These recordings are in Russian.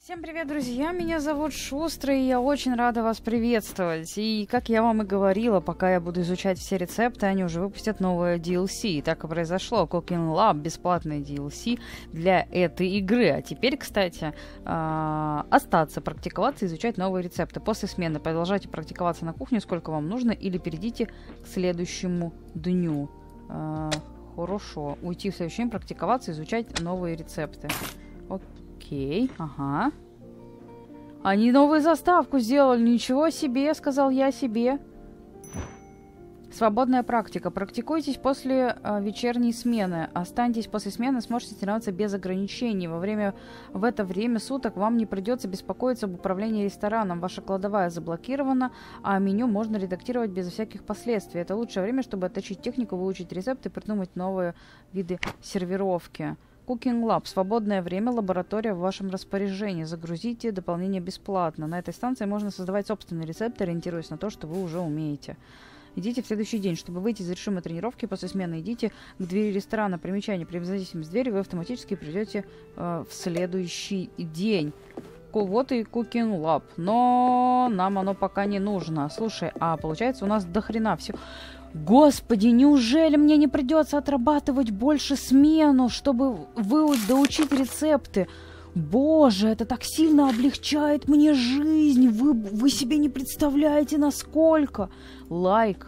Всем привет, друзья! Меня зовут Шустрый, и я очень рада вас приветствовать. И, как я вам и говорила, пока я буду изучать все рецепты, они уже выпустят новое DLC. И так и произошло. Cooking Lab — бесплатный DLC для этой игры. А теперь, кстати, остаться, практиковаться, изучать новые рецепты. После смены продолжайте практиковаться на кухне, сколько вам нужно, или перейдите к следующему дню. Хорошо. Уйти в следующий день, практиковаться, изучать новые рецепты. Окей, ага. Они новую заставку сделали. Ничего себе, сказал я себе. Свободная практика. Практикуйтесь после вечерней смены. Останьтесь после смены, сможете тренироваться без ограничений. В это время суток вам не придется беспокоиться об управлении рестораном. Ваша кладовая заблокирована, а меню можно редактировать без всяких последствий. Это лучшее время, чтобы отточить технику, выучить рецепты и придумать новые виды сервировки. Cooking Lab. Свободное время, лаборатория в вашем распоряжении. Загрузите дополнение бесплатно. На этой станции можно создавать собственные рецепты, ориентируясь на то, что вы уже умеете. Идите в следующий день. Чтобы выйти из решимой тренировки после смены, идите к двери ресторана. Примечание. При независимости двери вы автоматически придете в следующий день. Вот и Cooking Lab. Но нам оно пока не нужно. Слушай, а получается у нас дохрена все... Господи, неужели мне не придется отрабатывать больше смену, чтобы доучить рецепты? Боже, это так сильно облегчает мне жизнь. Вы себе не представляете, насколько. Лайк.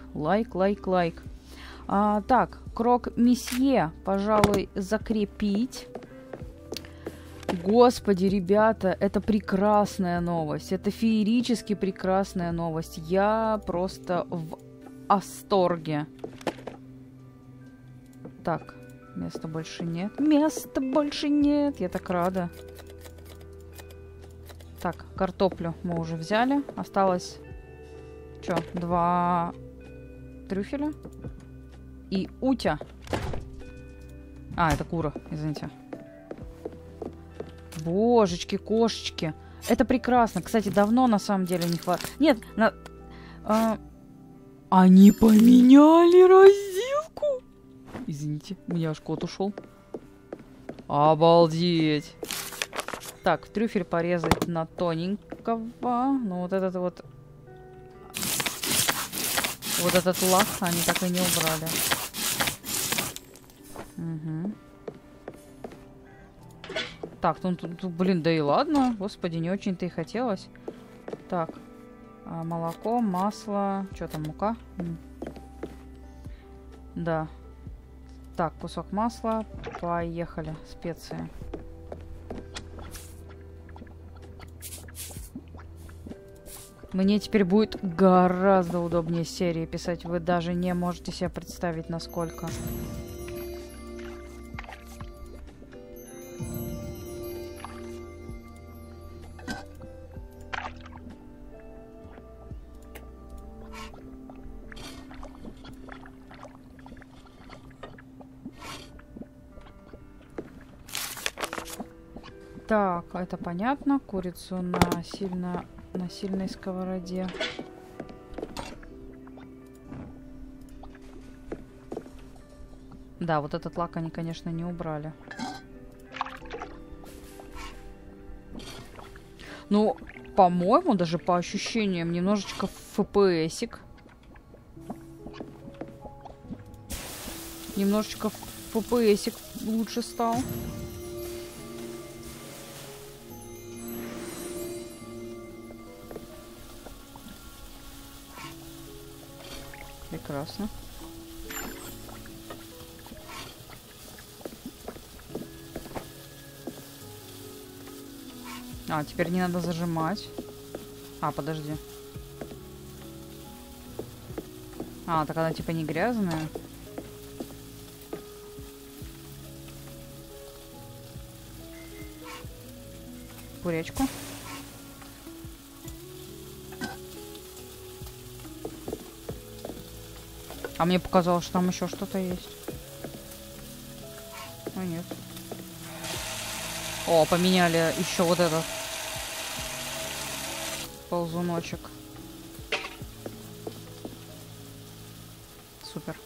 Так, крок-месье, пожалуй, закрепить. Господи, ребята, это прекрасная новость. Это феерически прекрасная новость. Я просто в восторге. Так, места больше нет. Я так рада. Так, картоплю мы уже взяли. Осталось, что, 2 трюфеля и утя. А, это кура, извините. Божечки, кошечки. Это прекрасно. Кстати, давно на самом деле не хватает. Нет, они поменяли разделку. Извините, у меня аж кот ушел. Обалдеть. Так, трюфель порезать на тоненького. Ну, вот этот вот... Вот этот лак они так и не убрали. Угу. Так, ну тут, блин, да и ладно. Господи, не очень-то и хотелось. Так. Молоко, масло... Что там, мука? Да. Так, кусок масла. Поехали. Специи. Мне теперь будет гораздо удобнее серии писать. Вы даже не можете себе представить, насколько. Так, это понятно. Курицу на сильной сковороде. Да, вот этот лак они, конечно, не убрали. Ну, по-моему, даже по ощущениям, немножечко FPS-ик. Немножечко FPS-ик лучше стал. Прекрасно. А, теперь не надо зажимать. А, подожди. А, так она типа не грязная. Куречку. А мне показалось, что там еще что-то есть. А нет. О, поменяли еще вот этот ползуночек. Супер.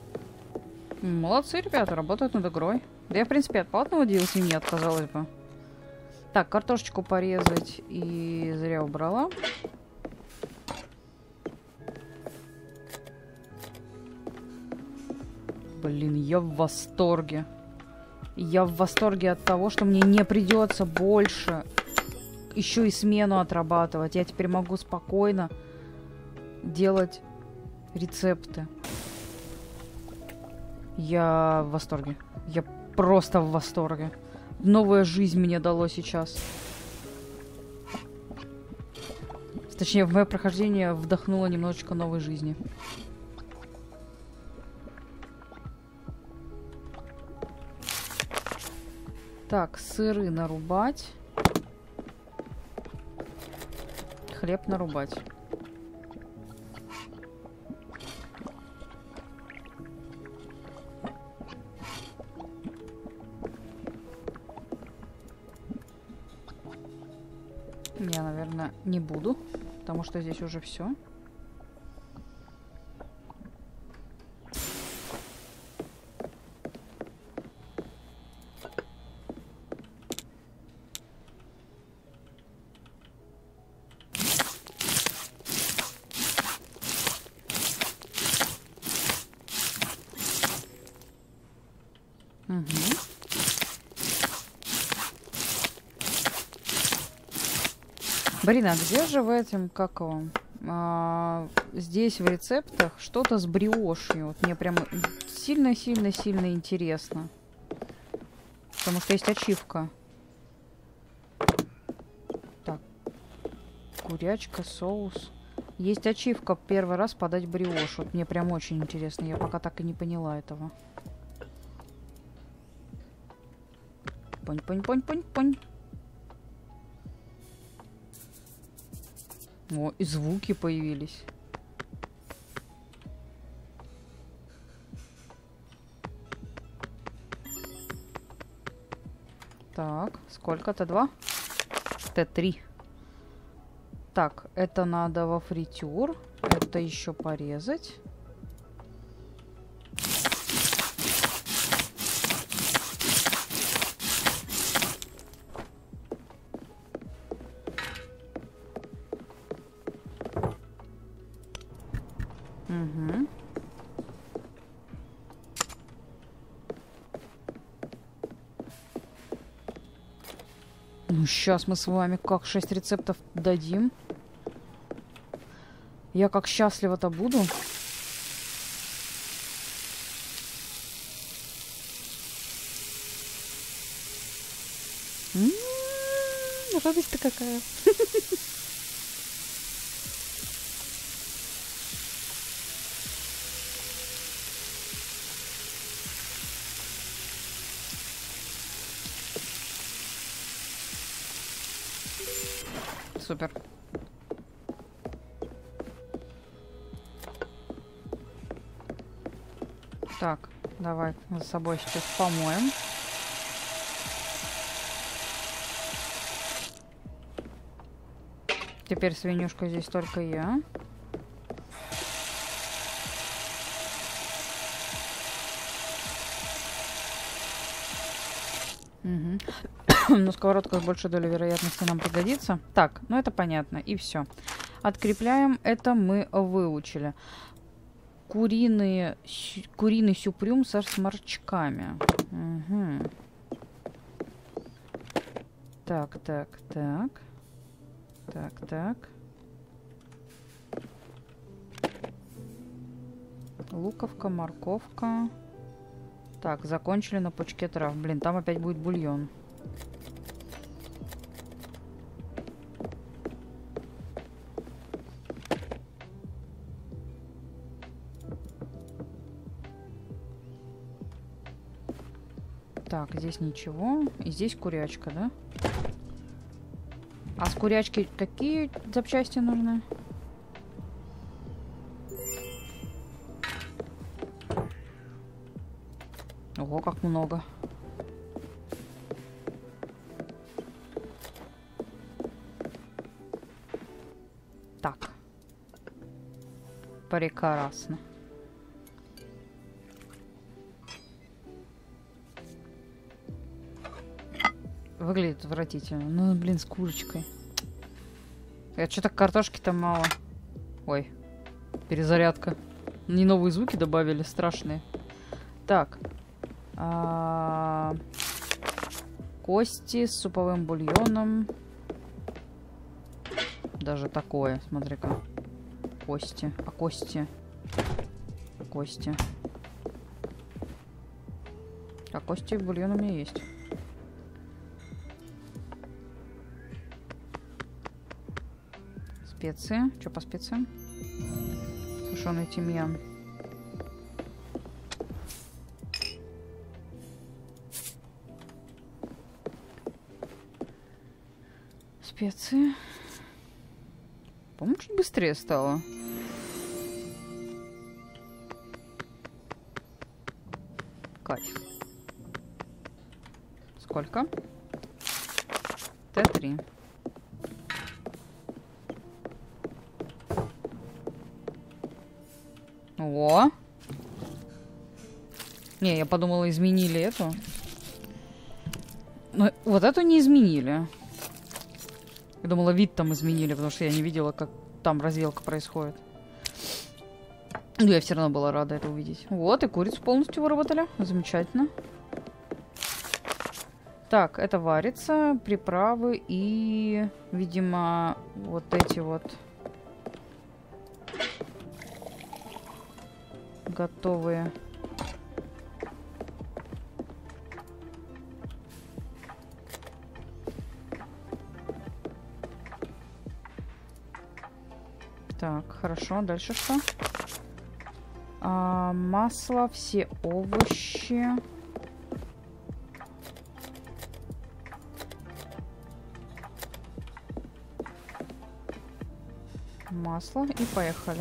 Молодцы, ребята, работают над игрой. Да я, в принципе, от платного DLC не отказалась бы. Так, картошечку порезать и зря убрала. Блин, я в восторге. Я в восторге от того, что мне не придется больше еще и смену отрабатывать. Я теперь могу спокойно делать рецепты. Я в восторге. Я просто в восторге. Новая жизнь мне дало сейчас. Точнее, в мое прохождение вдохнуло немножечко новой жизни. Так, сыры нарубать. Хлеб нарубать. Я, наверное, не буду, потому что здесь уже все. Блин, а где же в этом, как его, здесь в рецептах что-то с бриошью? Вот мне прям сильно-сильно-сильно интересно. Потому что есть ачивка. Так. Курячка, соус. Есть ачивка первый раз подать бриош. Вот мне прям очень интересно. Я пока так и не поняла этого. Понь-понь-понь-понь-понь. О, и звуки появились. Так, сколько? Т2? Т3. Так, это надо во фритюр. Это еще порезать. Угу. Ну, сейчас мы с вами как 6 рецептов дадим. Я как счастлива-то буду. Радость-то какая. Супер. Так, давай за собой сейчас помоем. Теперь свинюшка здесь только я. Угу. Но сковородка с большей долей вероятности нам пригодится. Так, ну это понятно. И все. Открепляем. Это мы выучили. Куриный сюпрюм со сморчками. Угу. Так, так, так. Так, так. Луковка, морковка. Так, закончили на пучке трав. Блин, там опять будет бульон. Так, здесь ничего. И здесь курячка, да? А с курячки какие запчасти нужны? Ого, как много. Так. Прекрасно. Выглядит отвратительно. Ну, блин, с курочкой. Что-то картошки-то мало. Ой, перезарядка. Не новые звуки добавили, страшные. Так. Кости с суповым бульоном. Даже такое, смотри-ка. Кости. А кости? Кости. А кости и бульон у меня есть. Специи. Что по специям? Сушеный тимьян. Специи. По-моему, чуть быстрее стало. Кайф. Сколько? Т3. О! Не, я подумала, изменили эту. Но вот эту не изменили. Я думала, вид там изменили, потому что я не видела, как там разделка происходит. Но я все равно была рада это увидеть. Вот, и курицу полностью выработали. Замечательно. Так, это варится, приправы и, видимо, вот эти вот готовые. Так, хорошо. Дальше что? Масло, все овощи. Масло и поехали.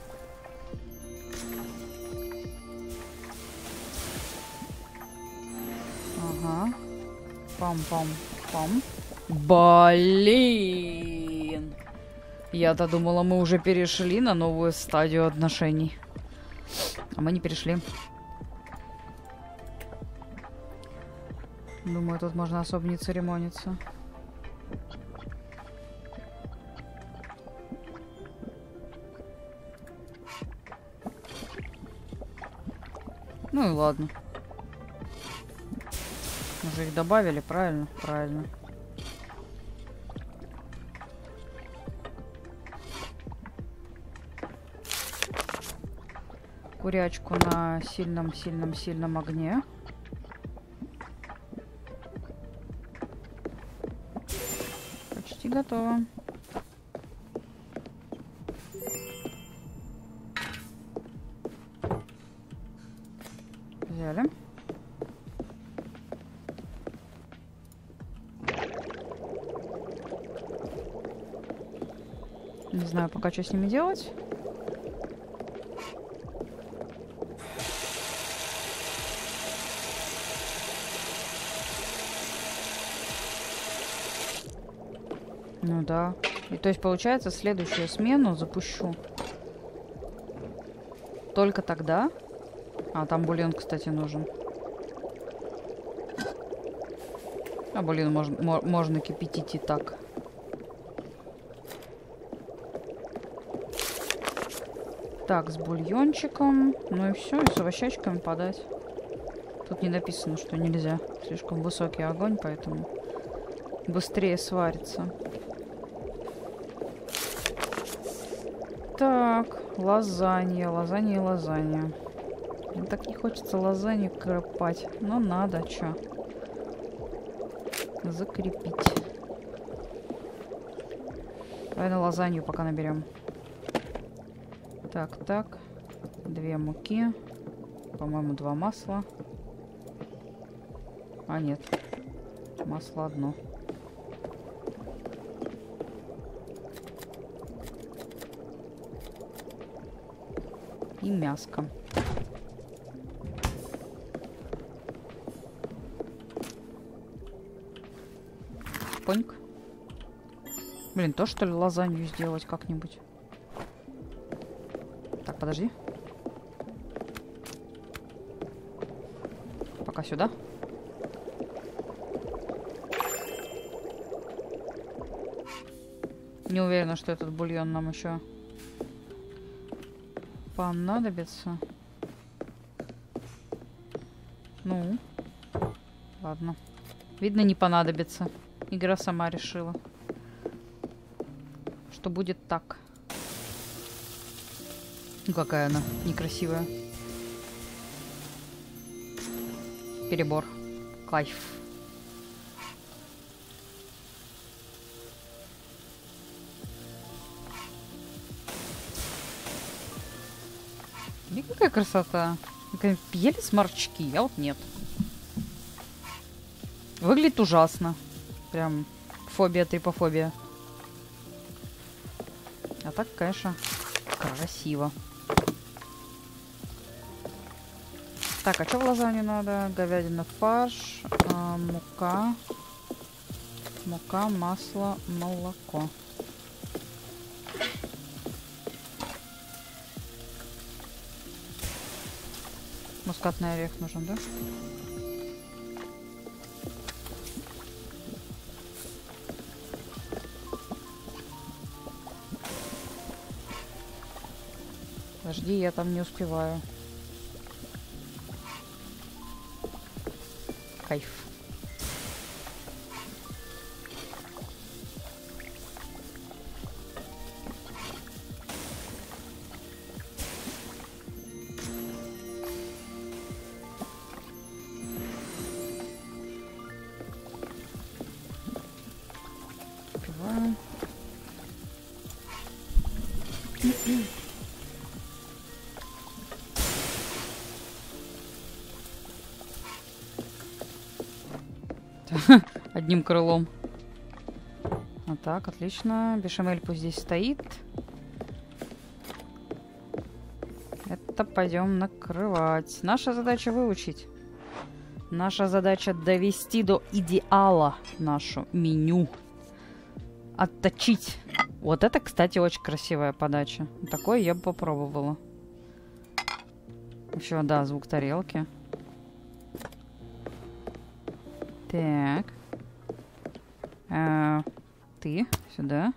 Ага. Пам-пам-пам. Блин! Я-то думала, мы уже перешли на новую стадию отношений. А мы не перешли. Думаю, тут можно особо не церемониться. Ну и ладно. Уже их добавили, правильно? Правильно. Курячку на сильном огне. Почти готово. Взяли. Не знаю пока, что с ними делать. Ну да. И то есть, получается, следующую смену запущу только тогда. А, там бульон, кстати, нужен. А бульон можно кипятить и так. Так, с бульончиком. Ну и все, и с овощачками подать. Тут не написано, что нельзя. Слишком высокий огонь, поэтому быстрее сварится. Так, лазанья. Мне так не хочется лазанью кропать. Но надо, чё. Закрепить. Давай на лазанью пока наберем. Так. 2 муки. По-моему, 2 масла. А, нет. Масло одно. И мяско. Поньк. Блин, то что ли лазанью сделать как-нибудь? Так, подожди. Пока сюда. Не уверена, что этот бульон нам еще понадобится. Ну, ладно. Видно, не понадобится. Игра сама решила, что будет так. Ну, какая она некрасивая. Перебор. Кайф. И какая красота. Ели сморчки, я вот нет. Выглядит ужасно. Прям фобия, трипофобия. А так, конечно, красиво. Так, а что в лазанью надо? Говядина, фарш, мука. Мука, масло, молоко. Мускатный орех нужен, да? Подожди, я там не успеваю. Кайф. Успеваю. Одним крылом. Вот так, отлично. Бешамель пусть здесь стоит. Это пойдем накрывать. Наша задача выучить. Наша задача довести до идеала нашу меню. Отточить. Вот это, кстати, очень красивая подача. Такое я бы попробовала. Еще, да, звук тарелки. Так. Ты сюда.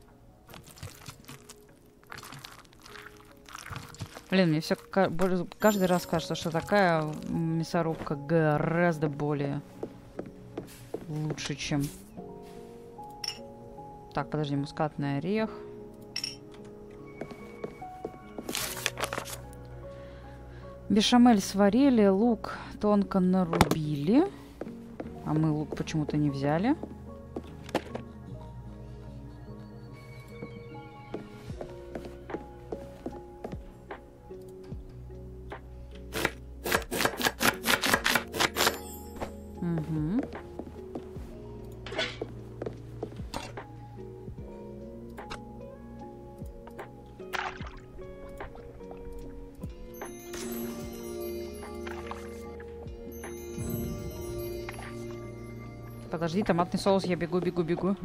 Блин, мне все каждый раз кажется, что такая мясорубка гораздо более лучше, чем... Так, подожди, мускатный орех. Бешамель сварили, лук тонко нарубили. А мы лук почему-то не взяли. Угу. Подожди, томатный соус, я бегу, бегу, бегу.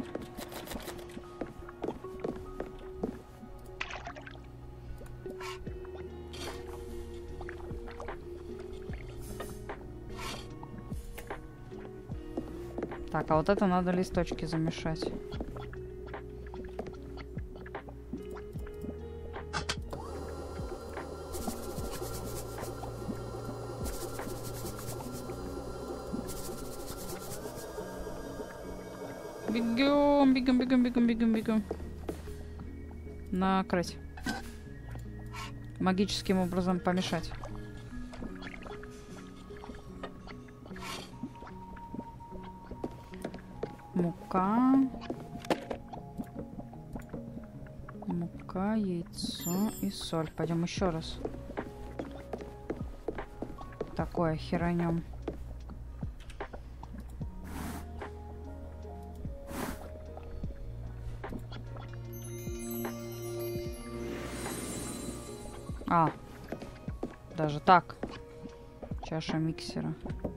Так, а вот это надо листочки замешать. Бегом, бегом, бегом, бегом, бегом, бегом. Накрыть. Магическим образом помешать. Мука. Мука, яйцо и соль. Пойдем еще раз. Такое херанем. А, даже так. Чаша миксера.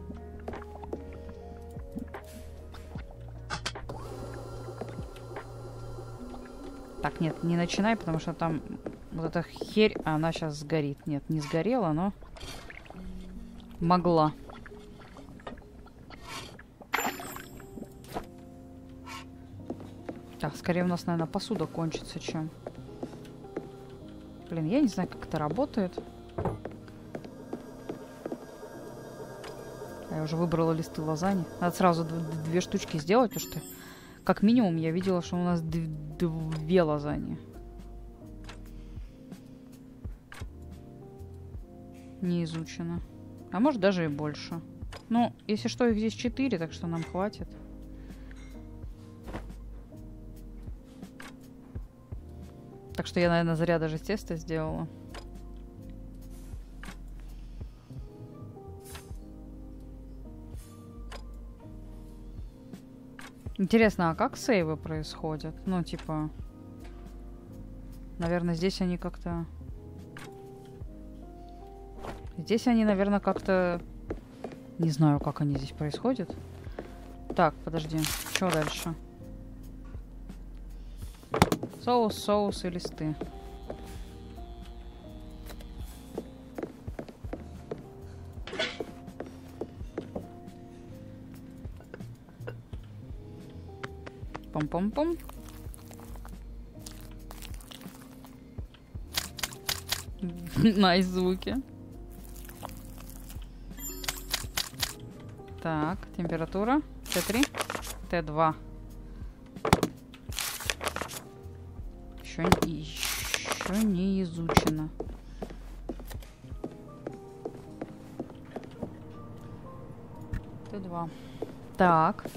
Так, нет, не начинай, потому что там вот эта херь, она сейчас сгорит. Нет, не сгорела, но могла. Так, скорее у нас, наверное, посуда кончится, чем... Блин, я не знаю, как это работает. Я уже выбрала листы лазаньи. Надо сразу две штучки сделать, потому что как минимум я видела, что у нас две лазаньи. Не изучено. А может даже и больше. Ну, если что, их здесь 4, так что нам хватит. Так что я, наверное, зря даже тесто сделала. Интересно, а как сейвы происходят? Ну, типа... Наверное, здесь они как-то... Здесь они, наверное, как-то... Не знаю, как они здесь происходят. Так, подожди. Что дальше? Соус и листы. Пом-пом-пом. Найс звуки. Так, температура. Т3. Т2. Еще не изучено. Т2. Так.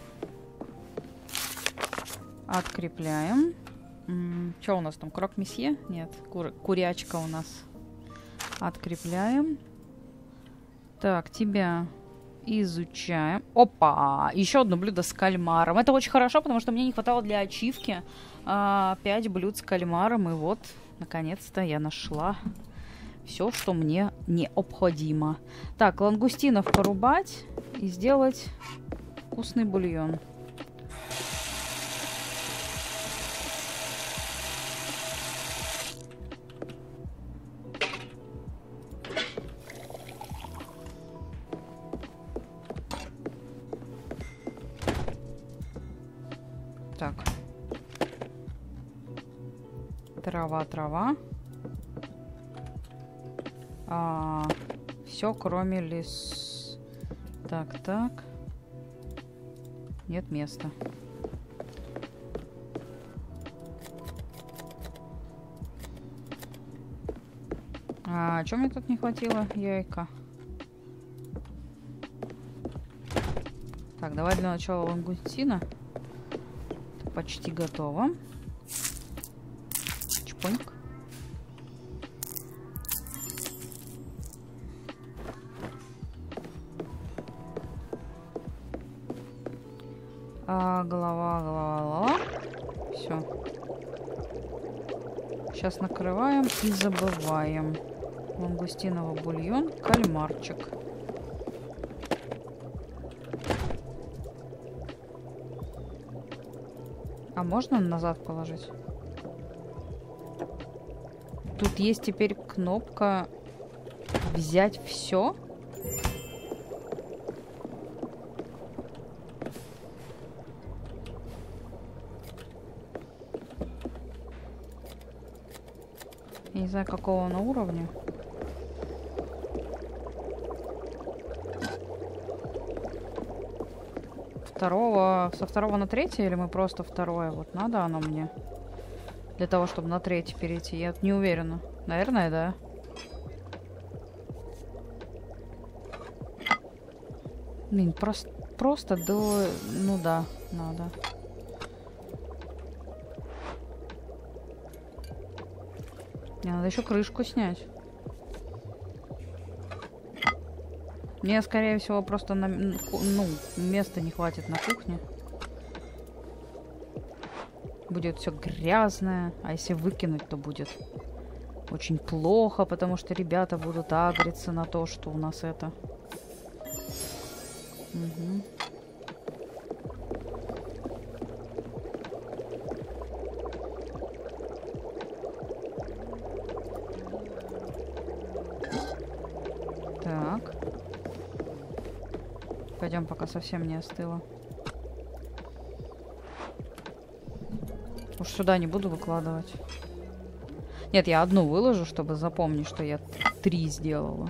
Открепляем. Что у нас там? Крок-месье? Нет, курячка у нас. Открепляем. Так, тебя изучаем. Опа! Еще одно блюдо с кальмаром. Это очень хорошо, потому что мне не хватало для ачивки 5 блюд с кальмаром. И вот, наконец-то я нашла все, что мне необходимо. Так, лангустинов порубать и сделать вкусный бульон. Так. Трава. Все, кроме лес. Так. Нет места. Чё мне тут не хватило? Яйка. Так, давай для начала лангустина. Почти готово. Чпоньк. Голова. Все. Сейчас накрываем и забываем. Лангустиновый бульон, кальмарчик. А можно назад положить? Тут есть теперь кнопка взять все. Я не знаю, какого на уровне. Со второго на третье, или мы просто второе? Вот надо оно мне. Для того, чтобы на третье перейти. Я не уверена. Наверное, да. Блин, просто до... Ну да, надо. Мне надо еще крышку снять. Мне, скорее всего, просто места не хватит на кухне. Будет все грязное. А если выкинуть, то будет очень плохо, потому что ребята будут агриться на то, что у нас это... Угу. Так. Пойдем, пока совсем не остыло. Уж сюда не буду выкладывать. Нет, я одну выложу, чтобы запомнить, что я 3 сделала.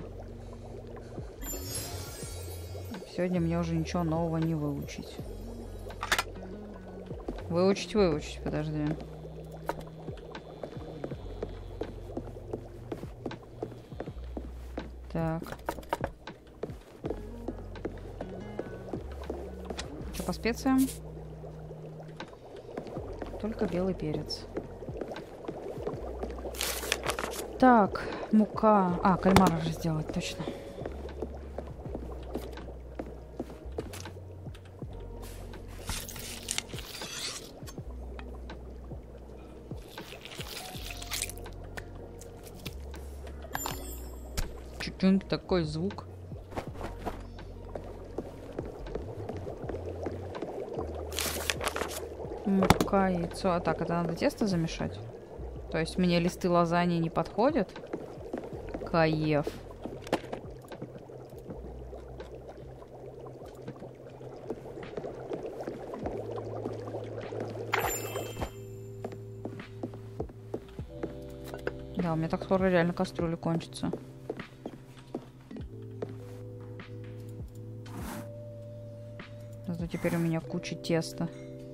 Сегодня мне уже ничего нового не выучить. Выучить, подожди. Так. Что по специям? Только белый перец. Так, мука. А, кальмара же сделать, точно. Чуть-чуть такой звук. Мука, яйцо. А так, это надо тесто замешать? То есть мне листы лазаньи не подходят? Кайф. Да, у меня так скоро реально кастрюля кончится. Зато теперь у меня куча теста.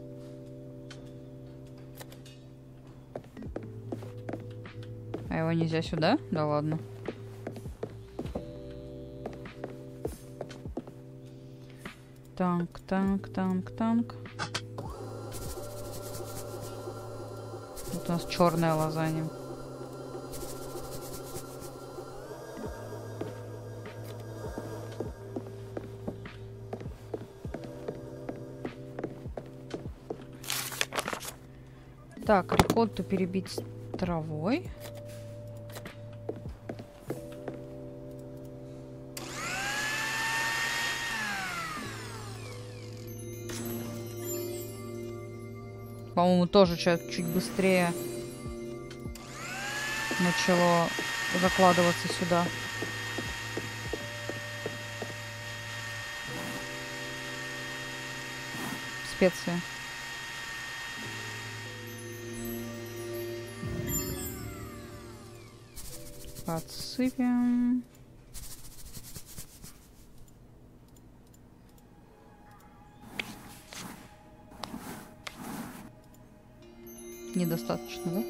А его нельзя сюда? Да ладно. Танк. Тут у нас черная лазанья. Так, рикотту перебить с травой. По-моему, тоже чуть быстрее начало закладываться сюда. Специи. Подсыпем. Недостаточно, да?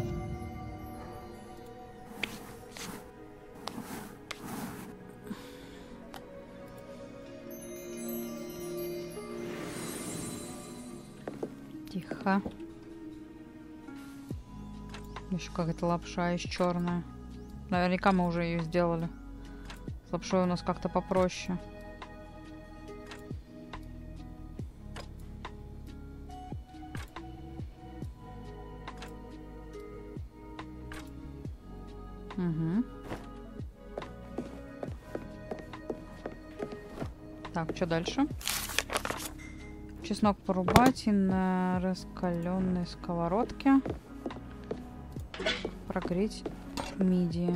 Тихо. Еще какая-то лапша есть черная. Наверняка мы уже ее сделали. С лапшой у нас как-то попроще. Угу. Так, что дальше? Чеснок порубать и на раскаленной сковородке прогреть мидии.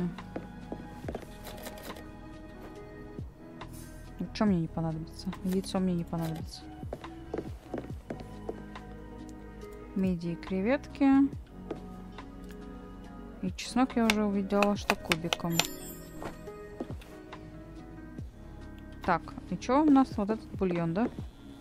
Что мне не понадобится? Яйцо мне не понадобится. Мидии, креветки. И чеснок я уже увидела, что кубиком. Так, и что у нас? Вот этот бульон, да?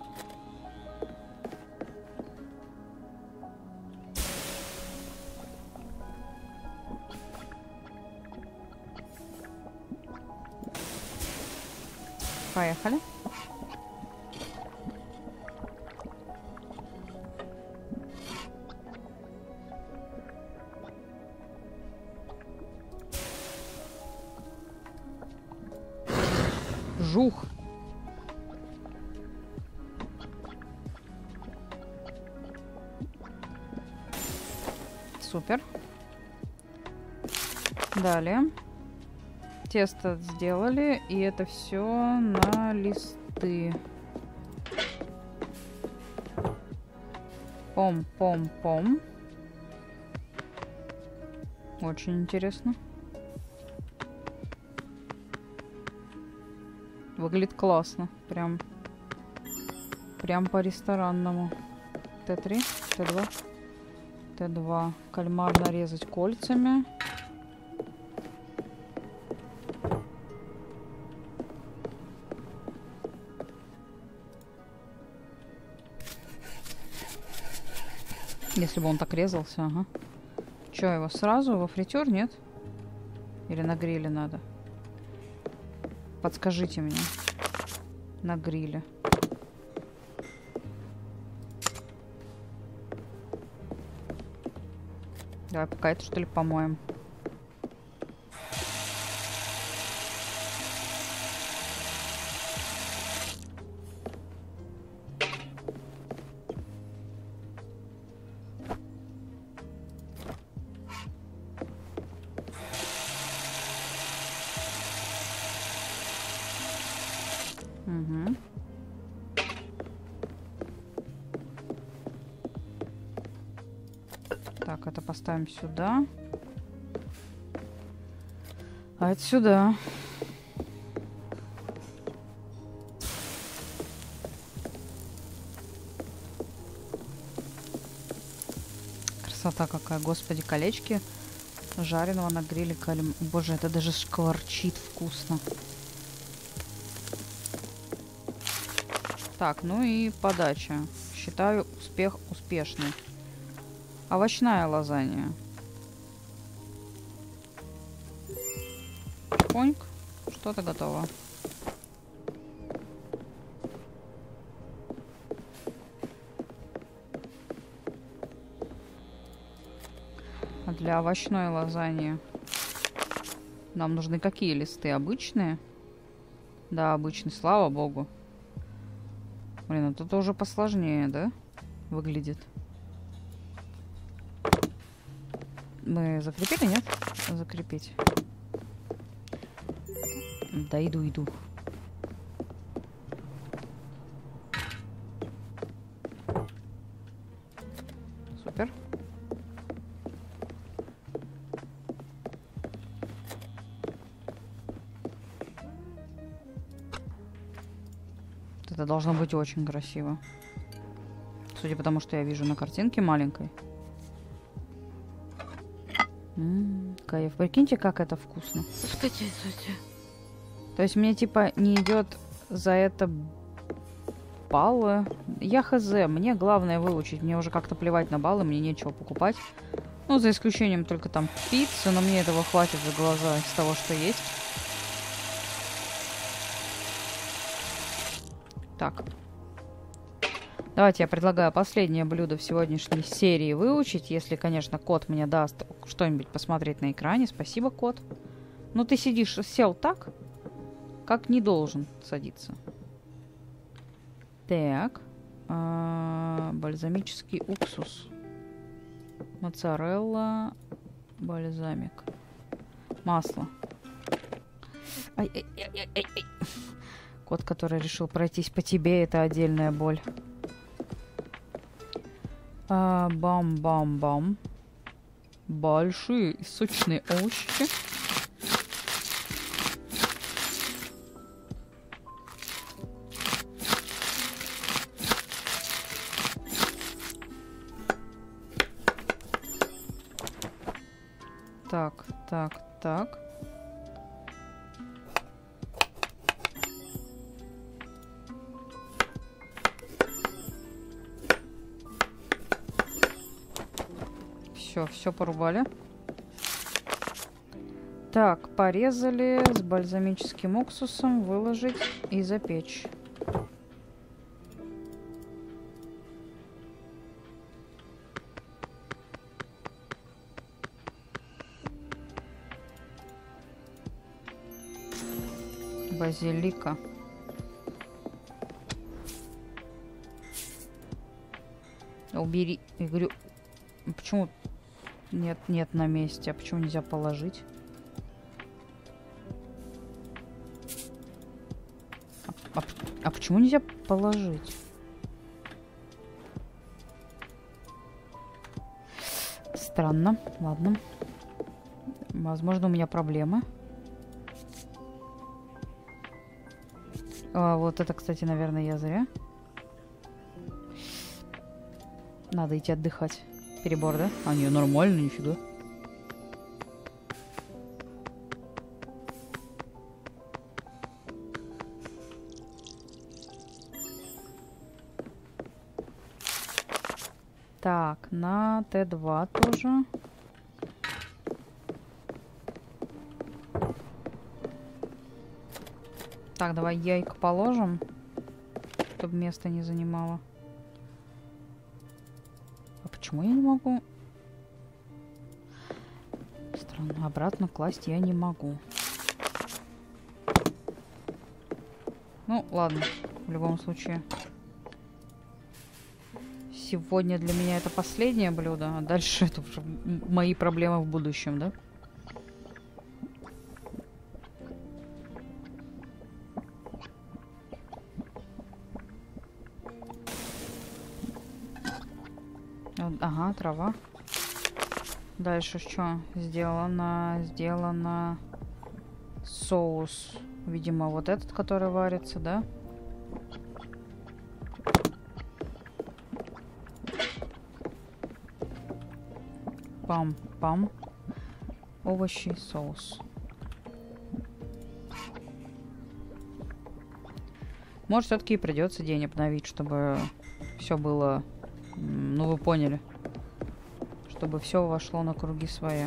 Поехали. Жух. Супер. Далее. Тесто сделали, и это все на листы. Пом-пом-пом. Очень интересно. Выглядит классно. Прям по ресторанному. Т3, Т2. Т2. Кальмар нарезать кольцами. Если бы он так резался, ага. Чё, его сразу во фритюр, нет? Или на гриле надо? Подскажите мне. На гриле. Давай пока это, что ли, помоем. Угу. Так, это поставим сюда. А это сюда. Красота какая, господи, колечки жареного на гриле кальмара. Боже, это даже шкварчит вкусно. Так, ну и подача. Считаю, успех успешный. Овощная лазанья. Поньк. Что-то готово. А для овощной лазаньи нам нужны какие листы? Обычные? Да, обычные, слава богу. Блин, ну тут уже посложнее, да? Выглядит. Мы закрепили, нет? Закрепить. Да, иду. Супер. Это должно быть очень красиво. Судя по тому, что я вижу на картинке маленькой. Кайф. Прикиньте, как это вкусно. То есть мне типа не идет за это баллы. Я хз. Мне главное выучить. Мне уже как-то плевать на баллы. Мне нечего покупать. Ну, за исключением только там пиццы. Но мне этого хватит за глаза из того, что есть. Так. Давайте я предлагаю последнее блюдо в сегодняшней серии выучить. Если, конечно, кот мне даст что-нибудь посмотреть на экране. Спасибо, кот. Ну, ты сидишь, сел так, как не должен садиться. Так. Бальзамический уксус. Моцарелла. Бальзамик. Масло. Ай. Кот, который решил пройтись по тебе, это отдельная боль. Бам-бам-бам. Большие и сочные овощи. Так. Все порубали. Так, порезали с бальзамическим уксусом, выложить и запечь. Базилика. Убери. Я говорю, почему нет на месте? А почему нельзя положить? А почему нельзя положить? Странно. Ладно. Возможно, у меня проблемы. Вот это, кстати, наверное, я зря. Надо идти отдыхать. Перебор, да? А, не, нормально, нифига. Так, на Т2 тоже. Так, давай яйко положим, чтобы место не занимало. А почему я не могу? Странно, обратно класть я не могу. Ну, ладно, в любом случае. Сегодня для меня это последнее блюдо, а дальше это уже мои проблемы в будущем, да? Ага, трава. Дальше что? Сделано соус. Видимо, вот этот, который варится, да? Пам-пам. Овощи, соус. Может, все-таки придется день обновить, чтобы все было... Ну, вы поняли. Чтобы все вошло на круги своя.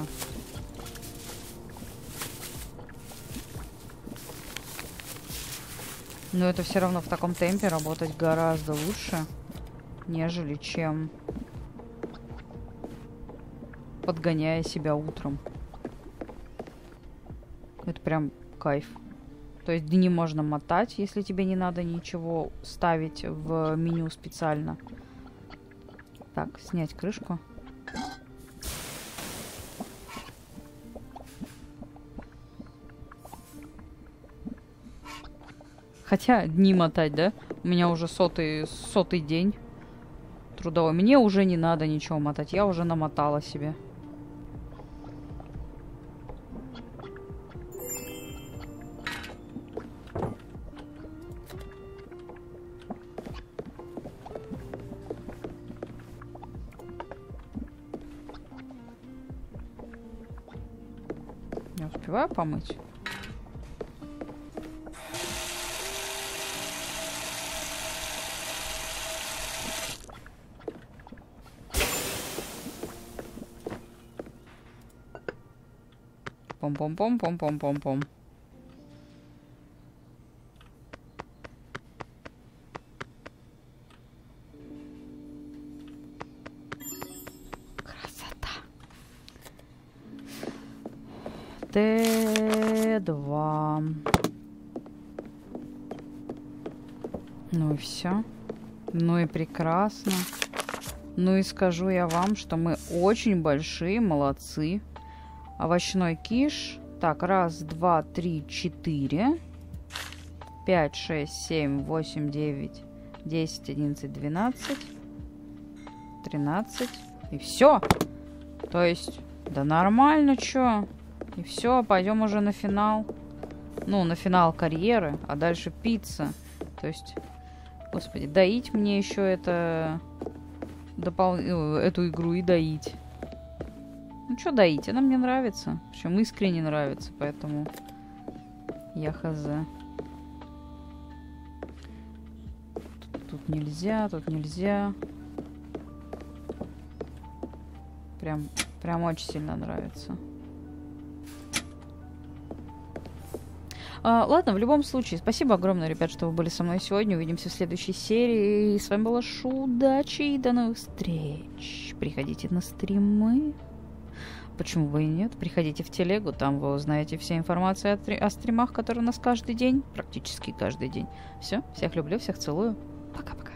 Но это все равно в таком темпе работать гораздо лучше, нежели чем подгоняя себя утром. Это прям кайф. То есть дни можно мотать, если тебе не надо ничего ставить в меню специально. Так, снять крышку. Хотя дни мотать, да? У меня уже сотый день трудовой. Мне уже не надо ничего мотать. Я уже намотала себе. Я успеваю помыть? Пом-пом-пом-пом-пом-пом-пом. Красота. Т2. Ну и все. Ну и прекрасно. Ну и скажу я вам, что мы очень большие молодцы. Овощной киш. Так, 1, 2, 3, 4. 5, 6, 7, 8, 9, 10, 11, 12, 13. И все. То есть, да нормально, чё. И все, пойдем уже на финал. Ну, на финал карьеры, а дальше пицца. То есть, господи, доить мне еще это... эту игру и доить. Ну, что доить? Она мне нравится. Причем искренне нравится, поэтому я хз. Тут нельзя, тут нельзя. Прям очень сильно нравится. Ладно, в любом случае, спасибо огромное, ребят, что вы были со мной сегодня. Увидимся в следующей серии. И с вами была Шу. Удачи и до новых встреч. Приходите на стримы. Почему бы и нет? Приходите в телегу, там вы узнаете все информации о стримах, которые у нас каждый день, практически каждый день. Все, всех люблю, всех целую. Пока-пока.